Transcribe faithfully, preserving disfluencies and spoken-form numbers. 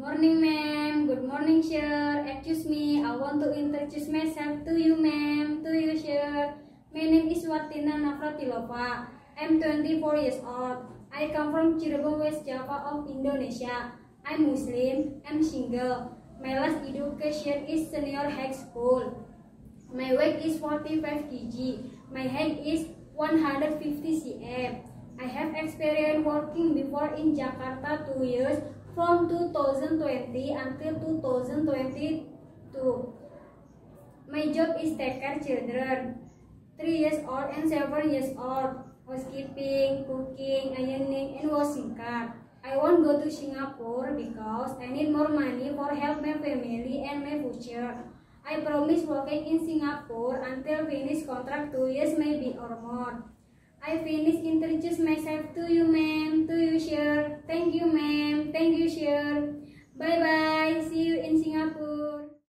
morning, ma'am. Good morning, sir. Excuse me, I want to introduce myself to you, ma'am. To you, sir. My name is Watina Nafratilova. I'm twenty-four years old. I come from Cirebon, West Java of Indonesia. I'm Muslim. I'm single. My last education is senior high school. My weight is forty-five kilograms. My height is one hundred fifty centimeters. I have experience working before in Jakarta two years from two thousand twenty until two thousand twenty-two. My job is take care children, three years old and seven years old, housekeeping, cooking, ironing, and washing car. I won't go to Singapore because I need more money for help my family and my future. I promise working in Singapore until finish contract two years maybe or more. I finish introduce myself to you, ma'am, to you, sir. Thank you, ma'am. Thank you, sir. Bye bye.